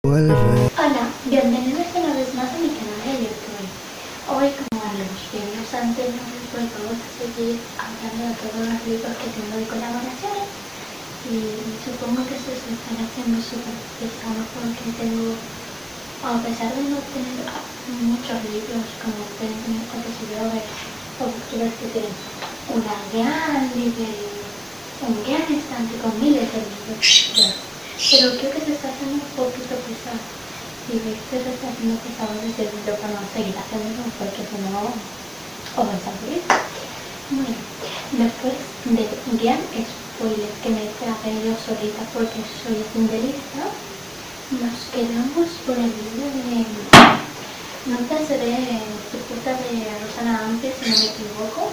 Hola, bienvenidos una vez más a mi canal de YouTube. Hoy, como en los vídeos anteriores, pues vamos a seguir hablando de todos los libros que tengo de colaboraciones. Y supongo que se están haciendo súper pesado porque tengo, a pesar de no tener muchos libros como pueden tener otros videos o youtubers que tienen una gran librería, un gran estante con miles de libros. Pero creo que se está haciendo un poquito pesado. Y veis que se está haciendo pesado desde el video para no seguir haciéndolo porque si no os vais a aburrir. Bueno, después de gran spoiler que me traje yo solita porque soy sindelista, nos quedamos por el libro de Notas de Cicuta de Rosana Ampia, si no me equivoco.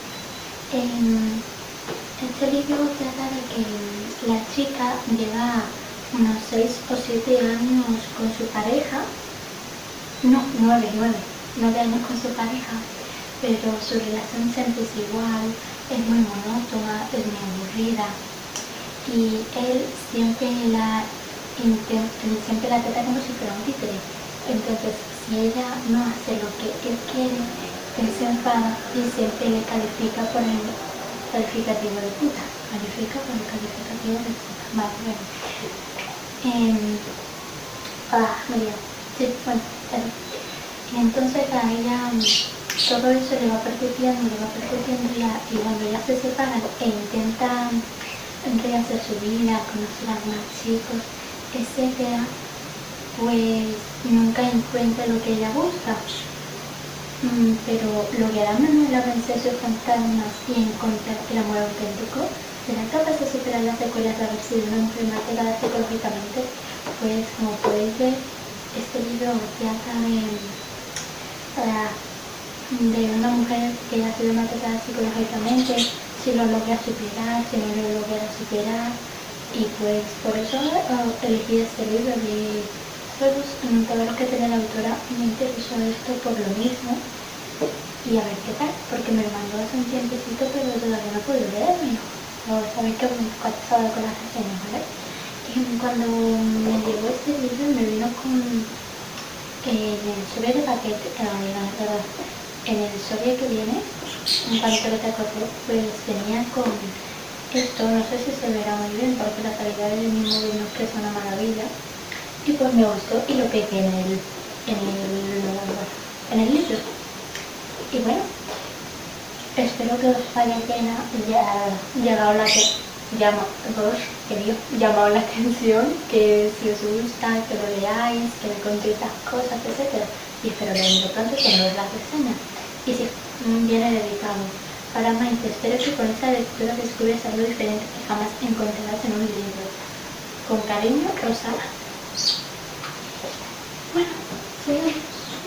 Este libro trata de que la chica lleva unos 6 o 7 años con su pareja, no, 9 años con su pareja, pero su relación siempre es igual, es muy monótona, es muy aburrida y él siempre la trata como si fuera un títere. Entonces, si ella no hace lo que él quiere, él se enfada y siempre le califica por el calificativo de puta. Califica por el calificativo de puta. Vale, bueno. Sí, bueno, y entonces a ella todo eso le va percutiendo y cuando ya se separan e intentan rehacer su vida, conocer a más chicos, etcétera, pues nunca encuentra lo que ella busca. Pero logrará Manuela vencer sus fantasmas y encontrar el amor auténtico. ¿Será capaz de superar las secuelas de haber sido una mujer marcada psicológicamente? Pues como podéis ver, este libro trata de una mujer que ha sido maltratada psicológicamente, si lo logra superar, si no lo logra superar, y pues por eso elegí este libro. Y todo lo que tiene la autora me interesó esto por lo mismo, y a ver qué tal, porque me lo mandó hace un tiempecito pero todavía no puedo leerlo. Sabéis que me he pasado con las reseñas, ¿vale? Y cuando me llegó este libro me vino con el sobre de paquete, en el sobre que viene, en cuanto lo te acordé, pues venía con esto. No sé si se verá muy bien porque la calidad de mi móvil no es que sea una maravilla, y pues me gustó y lo pegué en el libro. Y bueno, espero que os haya llamado la atención, que si os gusta, que lo leáis, que me contéis las cosas, etc. Y espero leerlo pronto, que no os las reseñas. Y si viene dedicado para Maite, espero que con esta lectura descubres algo diferente que jamás encontrarás en un libro. Con cariño, Rosana. Bueno, seguimos.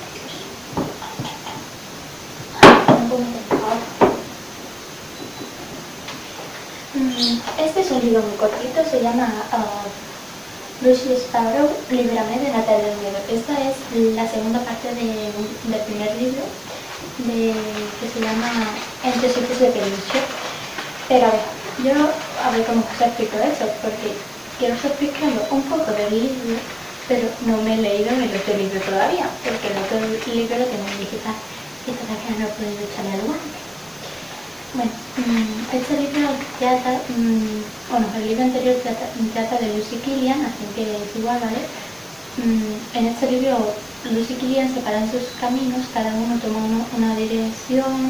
Este es un libro muy cortito, se llama Lucy Sparrow, Líbrame de Natalia del Miedo. Esta es la segunda parte del primer libro, que se llama Entre sitios de peluche. Pero a ver cómo os explico eso, porque quiero estar explicando un poco del libro, pero no me he leído el otro libro todavía, porque el otro libro lo tengo en digital y todavía no he podido echarle al guante. Bueno, este libro trata, el libro anterior trata de Lucy y Killian, así que es igual, ¿vale? En este libro Lucy y Killian separan sus caminos, cada uno toma una dirección,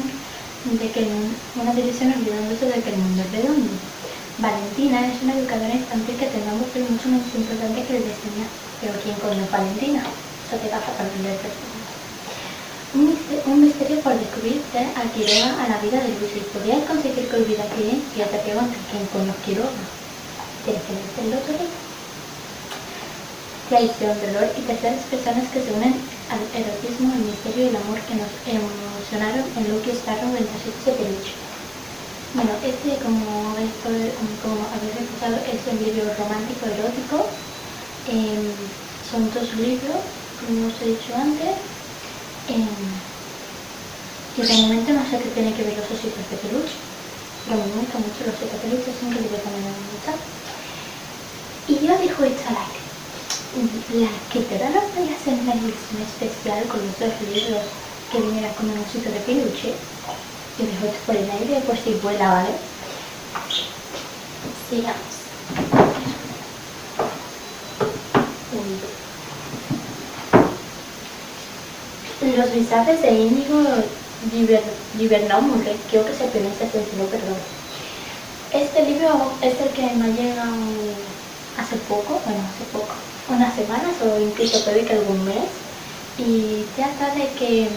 olvidándose de que el mundo es redondo. Valentina es una educadora infantil que tengamos pero mucho más importante que el de enseñar. Pero ¿quién coño es Valentina? Eso te pasa para aprender personas. Un misterio por descubrirse a Quiroga a la vida de Lucy. ¿Podrías conseguir que olvide a Killian? Y ya te preguntas quién coño es Quiroga. Tienes que leerte el otro libro. Traición, dolor y terceras personas que se unen al erotismo, el misterio y el amor que nos emocionaron en Lucy Sparrow en Trasitos de Peluche. Bueno, como habéis escuchado, es un libro romántico erótico. Son 2 libros, como os he dicho antes. Y realmente no sé qué tiene que ver los ositos de peluche, pero me gustan mucho los ositos de peluche, es un libro que me gusta. Y yo dejo esto al aire. la escritora no podía hacer una edición especial con los dos libros que viniera con un osito de peluche. Y dejo esto por el aire por si vuela, ¿vale? Sigamos. Los visajes de Íñigo Givernaumurre, creo que se pronuncia así, perdón. Este libro es el que me ha llegado hace poco, unas semanas o incluso puede que algún mes, y trata de que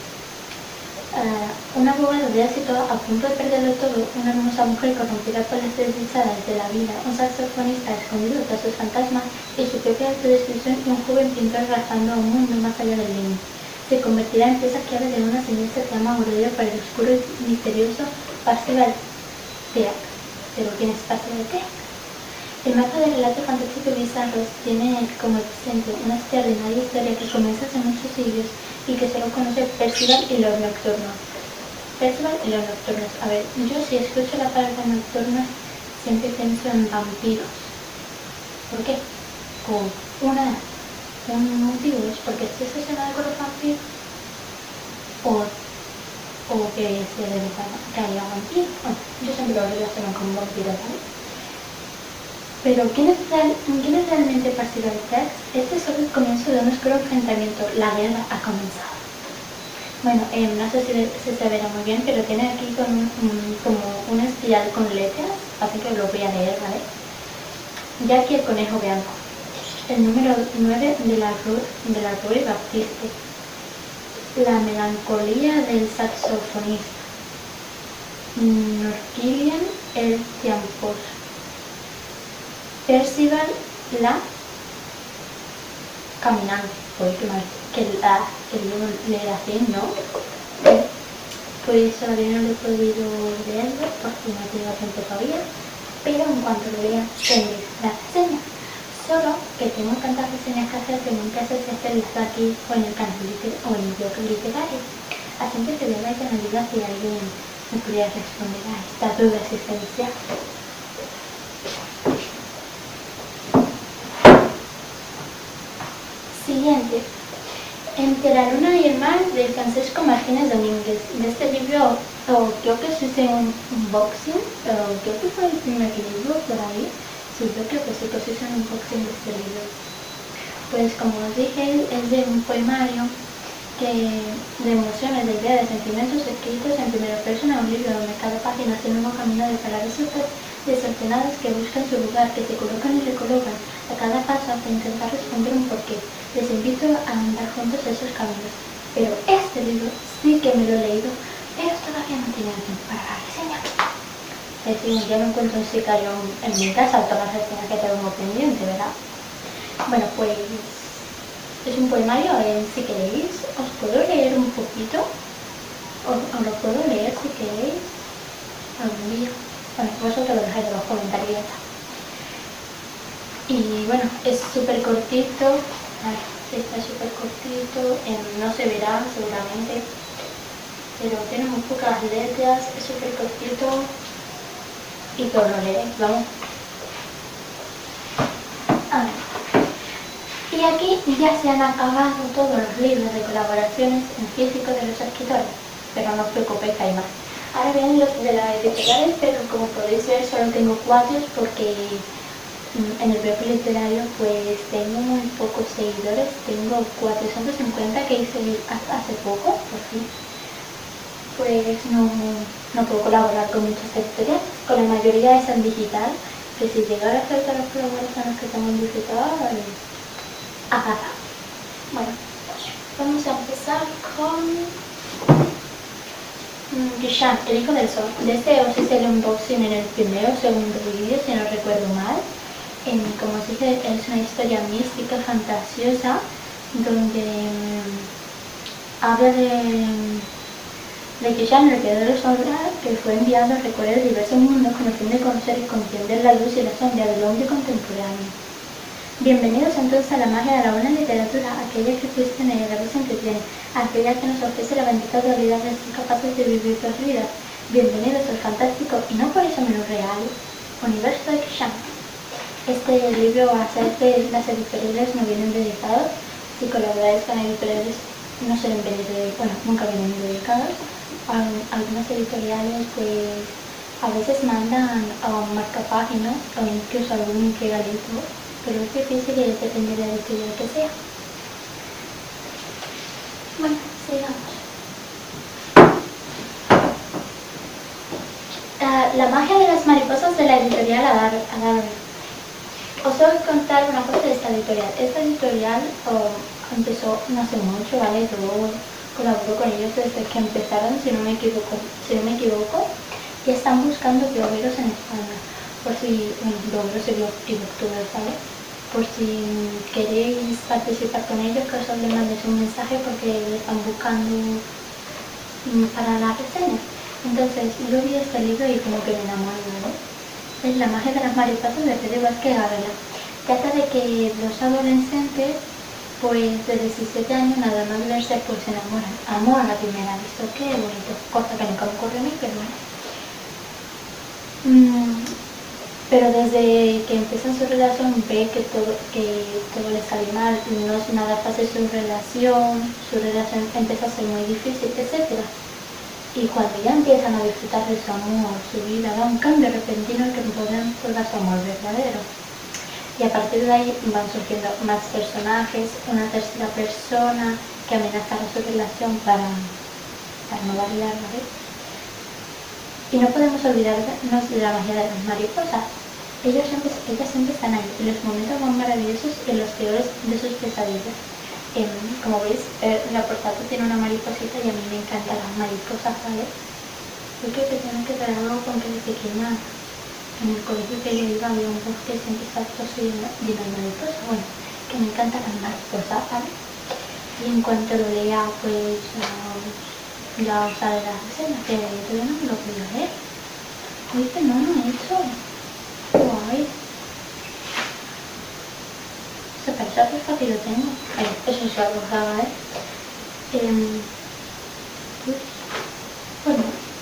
un abogado de éxito a punto de perderlo todo, una hermosa mujer corrompida por las desdichadas de la vida, un saxofonista escondido tras sus fantasmas y su propia autodestrucción y un joven pintor razando a un mundo más allá del límite. Se convertirá en pieza clave de una siniestra trama mordida por el oscuro y misterioso Parcival Teac. ¿Pero quién es Parcival Teac? El mapa del relato fantástico y bizarros tiene como epicentro una extraordinaria historia que comienza hace muchos siglos y que solo conoce Percival y los nocturnos. Percival y los nocturnos. A ver, yo si escucho la palabra nocturnos siempre pienso en vampiros. ¿Por qué? Un motivo es porque estés obsesionado con los vampiros o que se dedican que haya vampiros. Bueno, yo siempre lo relaciono con vampiros, ¿vale? Pero ¿quién es realmente Parcival Teac? Este es solo el comienzo de un oscuro enfrentamiento. La guerra ha comenzado. Bueno, no sé si se verá muy bien, pero tiene aquí como un espiral con letras, así que lo voy a leer, ¿vale? Jackie el conejo blanco. El número 9 de la Rue Baptiste. La melancolía del saxofonista. Norquillian el tiamposo. Percival la caminante. Que yo leer así, ¿no? Pues todavía no lo he podido leerlo porque no tengo tiempo todavía, pero en cuanto lo vea tendré la reseña. Solo que tengo tantas reseñas que hacer que nunca sé si hacerlas aquí o en el canal o en el blog literario. Así que te voy a dar que me diga si alguien me pudiera responder a esta duda existencial. Siguiente. Entre la luna y el mar, de Francisco Martínez Domínguez. De este libro, creo que se hizo un unboxing, creo que fue el primer libro por ahí. Sí, yo creo que sí, pues hizo un unboxing de este libro. Pues como os dije, es de un poemario de emociones, de ideas, de sentimientos escritos en primera persona, un libro donde cada página es un nuevo camino de palabras desordenadas que buscan su lugar, que se colocan y recolocan a cada paso hasta intentar responder un porqué. Les invito a andar juntos esos caminos. Pero este libro sí que me lo he leído, pero todavía no tenía tiempo para la reseña. Es decir, ya me encuentro un sicario en mi casa, todas las reseñas que tengo pendiente, ¿verdad? Bueno, pues es un poemario, si queréis, os puedo leer un poquito, os lo puedo leer si queréis algún día. Bueno, vosotros lo dejáis en los comentarios. Y bueno, es súper cortito, está súper cortito, no se verá seguramente, pero tiene muy pocas letras, es súper cortito y todo lo leéis, vamos. A ver. Y aquí ya se han acabado todos los libros de colaboraciones en físico de los escritores, pero no os preocupéis, hay más. Ahora vienen los de las editoriales, pero como podéis ver solo tengo 4 porque en el blog literario pues tengo muy pocos seguidores, tengo 450 que hice hace poco, por fin. Pues no puedo colaborar con muchas editoriales, con la mayoría es en digital, que si llegara a hacer todas las colaboraciones que tengo en digital, agarra. Bueno, vamos a empezar con Guisham, el hijo del sol. De este os hice el unboxing en el primero o segundo vídeo, si no recuerdo mal. Como os dije, es una historia mística, fantasiosa, donde habla de Guisham, el creador de sombra, que fue enviado a recorrer diversos mundos con el fin de conocer y comprender la luz y la sombra del hombre contemporáneo. Bienvenidos entonces a la magia de la buena literatura, aquella que cuestiona y a la vez entretiene, aquella que nos ofrece la bendita realidad de ser capaces de vivir otras vidas. Bienvenidos al fantástico y no por eso menos real universo de Guisham. Este libro va a ser de las editoriales no vienen dedicados. Si colaboráis con editoriales no suelen venir dedicados, bueno, nunca vienen dedicados. Algunas editoriales pues a veces mandan marcapáginas o incluso algún regalito, pero es difícil y depende de la editorial que sea. Bueno, sigamos. La magia de las mariposas de la editorial Adarve. Os voy a contar una cosa de esta editorial. Esta editorial empezó no hace mucho, ¿vale? Yo colaboro con ellos desde que empezaron, si no me equivoco, y están buscando blogueros en España, por si, bueno, blogueros y booktubers, ¿vale? Por si queréis participar con ellos, que os les mandéis un mensaje porque están buscando para la reseña. Entonces, yo vi este libro y como que me enamoré, ¿no? Es La magia de las mariposas de Pedro Vázquez Ávila. Trata de que dos adolescentes, pues de 17 años, nada más verse, pues se enamoran. Amor a la primera vista, qué bonito. Cosa que nunca me ocurrió a mí, pero bueno. Pero desde que empiezan su relación ve que todo les sale mal, no es nada fácil su relación empieza a ser muy difícil, etc. Y cuando ya empiezan a disfrutar de su amor, su vida da un cambio repentino que podrán volver a su amor verdadero. Y a partir de ahí van surgiendo más personajes, una tercera persona que amenazará su relación para no variar, ¿vale? Y no podemos olvidarnos de la magia de las mariposas. Ellas siempre están ahí, en los momentos más maravillosos y en los peores de sus pesadillas. Como veis, la portada tiene una mariposita y a mí me encantan las mariposas, ¿vale? Yo creo que tiene que ver algo con que de pequeña en el colegio que yo iba había un bosque siempre está lleno de mariposas. Bueno, que me encantan las mariposas, ¿vale? Y en cuanto lo lea, pues ya os haré la reseña, que todavía no me lo puedo leer. Uy, que no he hecho. Guay. Se parece que fácil lo tengo. Eso es algo raro, ¿eh? Bueno.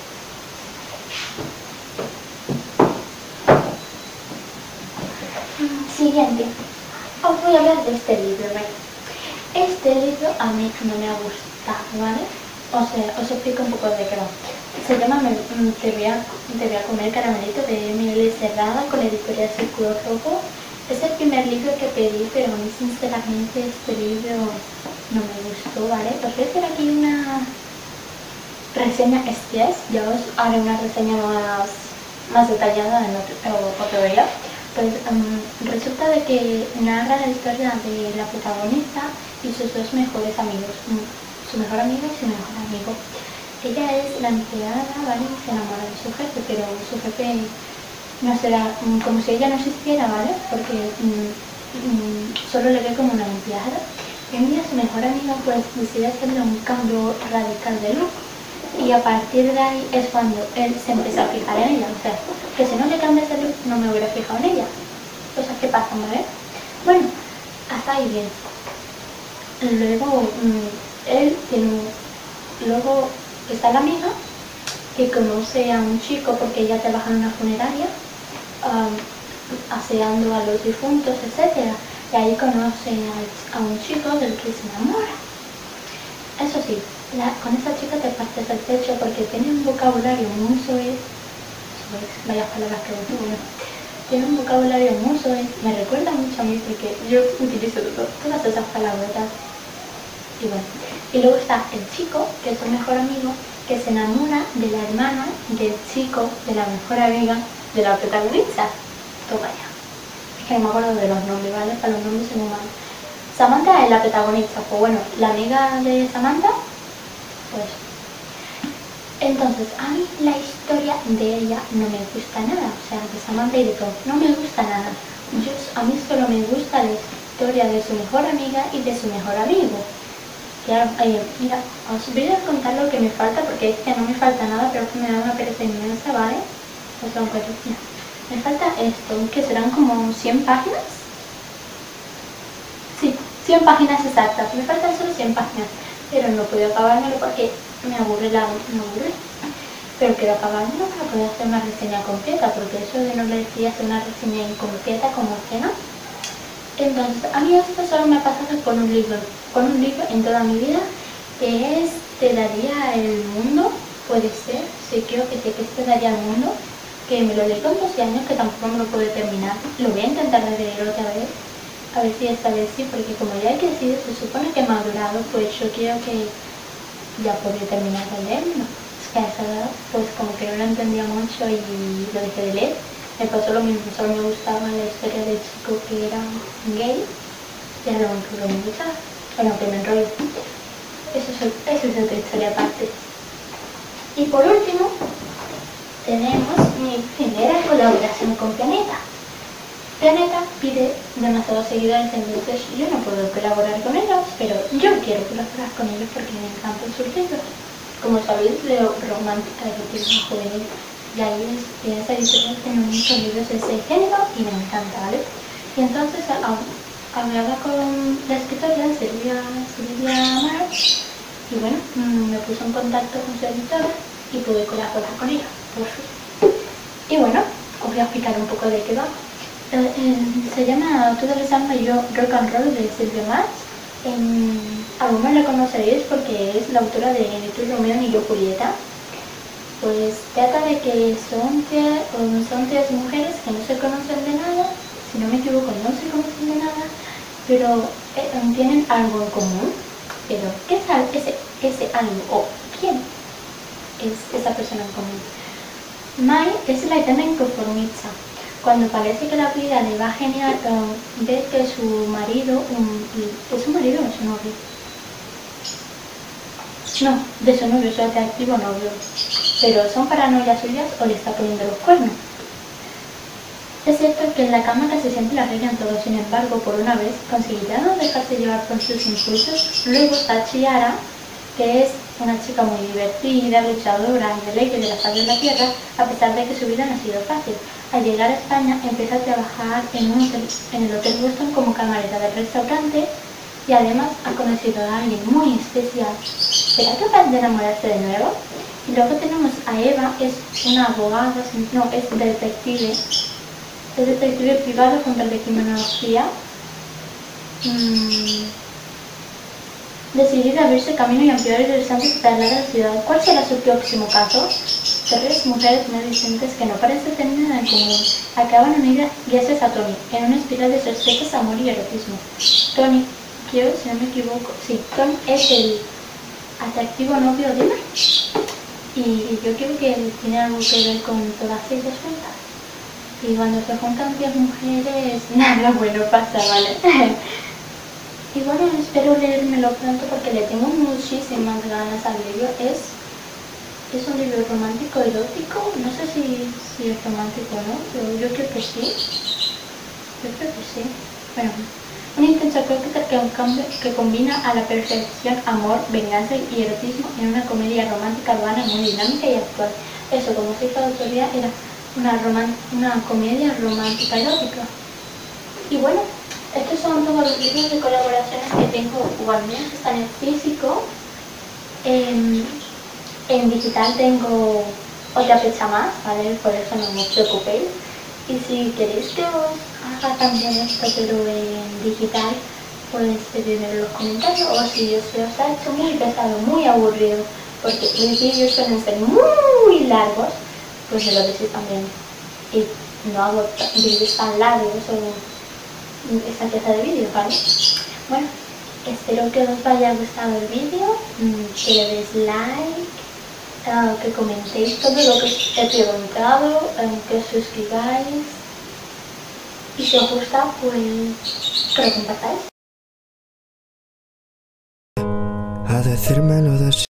Siguiente. Os voy a hablar de este libro, ¿vale? Este libro a mí no me ha gustado, ¿vale? O sea, os explico un poco de qué va. Se llama Te voy a comer caramelito de Emily Serrada con la editorial Círculo Rojo. Es el primer libro que pedí, pero a mí sinceramente este libro no me gustó, ¿vale? Os voy a hacer aquí una reseña express, ya os haré una reseña más detallada en otro día. Pues resulta de que narra la historia de la protagonista y sus dos mejores amigos, su mejor amiga y su mejor amigo. Ella es la empleada, ¿vale? Se enamora de su jefe, pero su jefe no será como si ella no existiera, ¿vale? Porque solo le ve como una empleada. Y un día su mejor amiga pues decide hacerle un cambio radical de look. Y a partir de ahí es cuando él se empieza a fijar en ella. O sea, que si no le cambias el look no me hubiera fijado en ella. Cosas que pasan, ¿vale? Bueno, hasta ahí bien. Luego, luego está la amiga que conoce a un chico porque ella trabaja en una funeraria, aseando a los difuntos, etc. Y ahí conoce a un chico del que se enamora. Eso sí, con esa chica te partes el pecho porque tiene un vocabulario muy soez, vaya palabras que uso, ¿no? Tiene un vocabulario muy soez, me recuerda mucho a mí porque yo utilizo todas esas palabras. Y bueno, y luego está el chico, que es su mejor amigo, que se enamora de la hermana del chico, de la mejor amiga de la protagonista. Toma ya. Es que no me acuerdo de los nombres, ¿vale? Para los nombres se me van. Samantha es la protagonista, pues bueno, la amiga de Samantha, pues. Entonces, a mí la historia de ella no me gusta nada, o sea, de Samantha y de todo, no me gusta nada. A mí solo me gusta la historia de su mejor amiga y de su mejor amigo. Claro, mira, os voy a contar lo que me falta, porque es que no me falta nada, pero que me da una pereza inmensa, ¿vale? Os lo encuentro. Me falta esto, que serán como 100 páginas. Sí, 100 páginas exactas. Me faltan solo 100 páginas, pero no puedo acabármelo porque me aburre. pero quiero acabarlo para poder hacer una reseña completa, porque eso de no le decía hacer una reseña incompleta como que no. Entonces, a mí esto solo me ha pasado con un libro en toda mi vida, que es Te daría el mundo, puede ser, sí, creo que sé que es Te daría el mundo, que me lo leí con 12 años, que tampoco me lo pude terminar. Lo voy a intentar leer otra vez, a ver si esta vez sí, porque como ya he crecido, se supone que he madurado, pues yo quiero que ya podré terminar de leerlo. Es que a esa edad, pues como que no lo entendía mucho y lo dejé de leer. Me pasó lo mismo, solo me gustaba la historia del chico que era gay, y era lo único que me gustaba. Bueno, que me enrollo. Eso es otra historia aparte. Y por último, tenemos mi primera colaboración con Planeta. Planeta pide demasiados seguidores, entonces yo no puedo colaborar con ellos, pero yo quiero colaborar con ellos porque me encantan sus libros. Como sabéis, leo romántica, erotismo juvenil, y ahí en esa editorial tengo muchos libros de ese género y me encanta, ¿vale? Y entonces hablaba con la escritora Silvia March, y bueno, me puse en contacto con su editora y pude colaborar con ella, por fin. Y bueno, os voy a explicar un poco de qué va. Se llama Tú debes alma y yo Rock and Roll de Silvia March. Algunos la conoceréis porque es la autora de Ni tú Romeo ni yo Julieta. Pues trata de que son tres mujeres que no se conocen de nada, si no me equivoco no se conocen de nada, pero tienen algo en común. Pero ¿qué es ese algo o quién es esa persona en común? Mai es la eterna inconformista. Cuando parece que la vida le va genial, ve que su marido, ¿es su marido o su novio? No, de su novio, su atractivo novio. Pero son paranoias suyas o le está poniendo los cuernos. Es cierto que en la cama casi siempre la arreglan todo, sin embargo, por una vez conseguirá no dejarse llevar por sus impulsos. Luego está Chiara, que es una chica muy divertida, luchadora y alegre de la faz de la tierra, a pesar de que su vida no ha sido fácil. Al llegar a España empieza a trabajar en el Hotel Weston como camarera del restaurante y además ha conocido a alguien muy especial. ¿Será capaz de enamorarse de nuevo? Y luego tenemos a Eva, es una abogada, no, es detective privado contra la criminología. Decidida a abrirse camino y ampliar el horizonte que traslada a la ciudad. ¿Cuál será su próximo caso? Tres mujeres muy distintas que no parecen tener nada en común acaban unidas gracias a Tony, en una espiral de sospechas, amor y erotismo. Tony, creo, si no me equivoco, sí, Tony es el atractivo novio de Eva. Y yo creo que tiene algo que ver con todas ellas juntas. Y cuando se juntan 10 mujeres, nada bueno pasa, ¿vale? Y bueno, espero leérmelo pronto porque le tengo muchísimas ganas al libro. Es un libro romántico, erótico, no sé si es romántico o no, pero yo creo que sí. Bueno, un intenso cóctel que combina a la perfección amor, venganza y erotismo en una comedia romántica urbana muy dinámica y actual. Eso, como se hizo el otro día, era una comedia romántica erótica. Y bueno, estos son todos los libros de colaboraciones que tengo, o al menos están en físico. En digital tengo otra fecha más, ¿vale? Por eso no os preocupéis. Y si queréis que os haga también esto, pero en digital, pues pedidme en los comentarios. O si se os ha hecho muy pesado, muy aburrido, porque mis vídeos suelen ser muy largos, pues me lo decís también. Y no hago vídeos tan largos o esta pieza de vídeos, ¿vale? Bueno, espero que os haya gustado el vídeo, que le deis like, que comentéis todo lo que os he preguntado, que os suscribáis y si os gusta, pues que lo compartáis. A decírmelo de